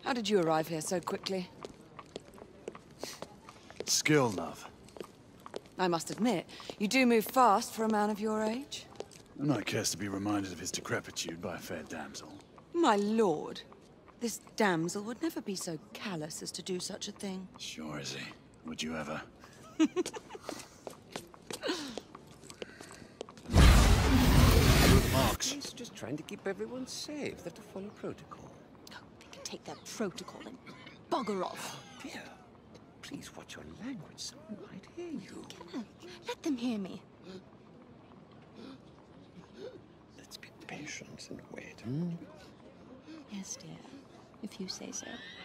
How did you arrive here so quickly? Skill, love. I must admit, you do move fast for a man of your age. A knight cares to be reminded of his decrepitude by a fair damsel. My lord, this damsel would never be so callous as to do such a thing. Sure is he. Would you ever? Marks. He's just trying to keep everyone safe. They have to follow protocol. Oh, they can take their protocol and bugger off. Dear, please watch your language. Someone might hear you. Let them hear me. Let's be patient and wait. Yes, dear, if you say so.